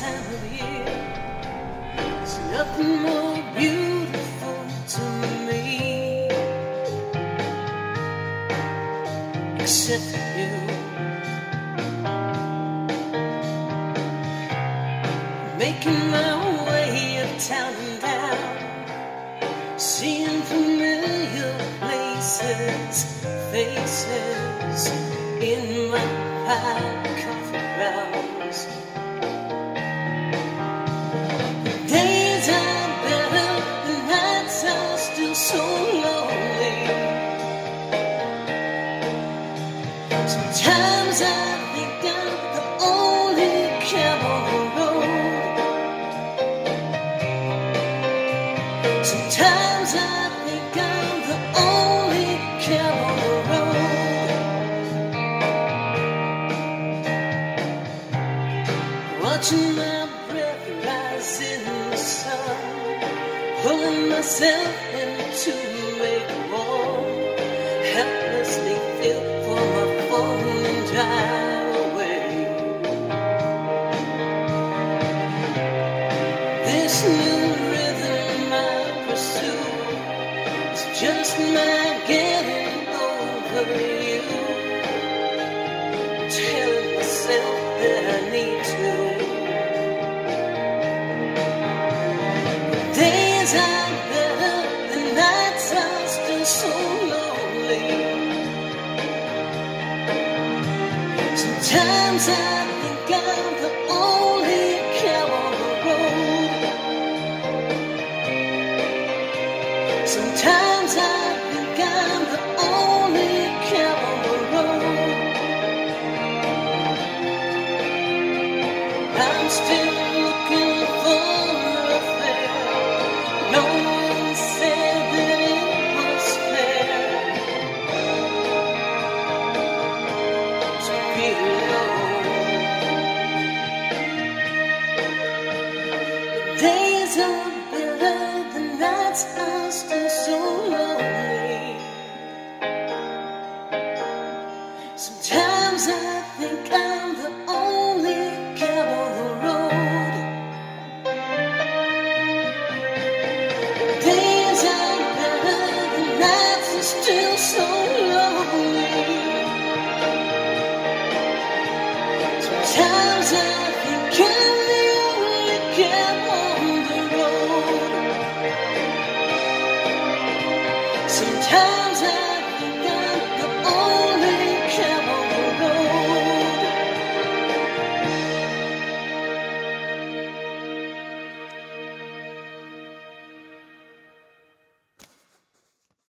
time of year. There's nothing more beautiful to me except you. Making my way uptown and down, seeing familiar places, faces in my pile coffee grounds. The days are better, the nights are still so lonely. Sometimes I think I'm the only cab on the road. Sometimes I think I'm the only cab on the road. Watching my breath rise in the sun, pulling myself into a wall, helplessly feel for my phone and drive away. This new rhythm I pursue is just my getting over you, telling myself that I need to. The days are better, the nights are still so lonely. Sometimes I think I'm the only cab on the road. Sometimes I think I'm the only cab on the road. I'm still looking for a affair. No one said that it was fair to be alone. The days are better, the nights are still so lonely. Sometimes I think I'm the only cab on the road. Days are better, the nights are still so lonely. Sometimes I think I'm the only cab on the road. Sometimes I